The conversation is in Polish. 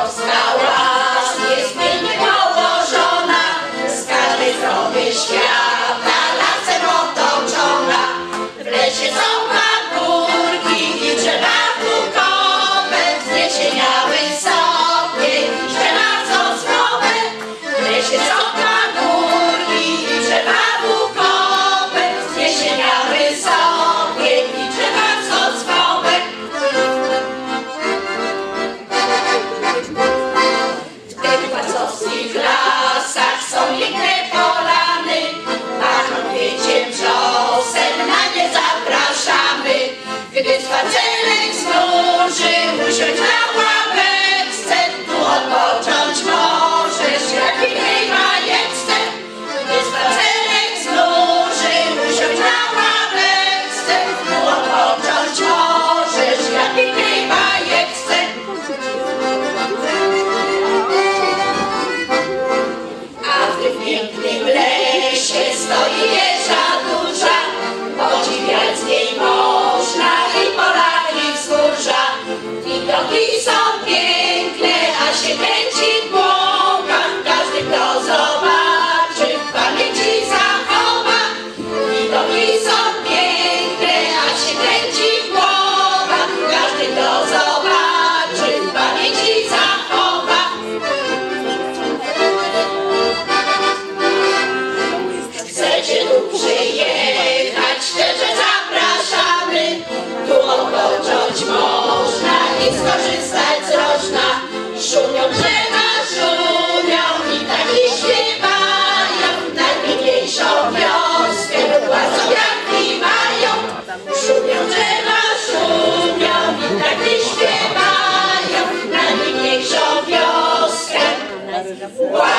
wioska łaz jest pięknie położona, z każdej strony świata lasem otoczona. W lesie są pagórki i drzewa bukowe, wzniesieniały sobie i drzewa sosnowe. W lesie są pagórki i drzewa bukowe, wzniesieniały sobie i drzewa sosnowe. W tych wacowskich lasach są piękne polany, pachną kwieciem wrzosem, na nie zapraszamy. Gdy spacerek znuży, usiądź na ławeczce, tu odpocząć możesz jak w innej bajeczce. Gdy spacerek znuży, usiądź na ławeczce, tu odpocząć możesz jak w innej bajeczce. A w tym pięknym lesie stoi wieża duża, podziwiać z niej można i pola, i wzgórza. Widoki są piękne, a się kręci głowa, każdy kto zobaczy, w pamięci zachowa. Widoki są piękne, a się kręci głowa, każdy kto zobaczy, w pamięci zachowa. Chcecie tu przyjechać, szczerze zapraszamy. Tu odpocząć można i skorzystać z rożna. Szumią drzewa, szumią i ptaki śpiewają. Najpiękniejszą wioskę łazowianki mają. Szumią drzewa, szumią i ptaki śpiewają. Najpiękniejszą wioskę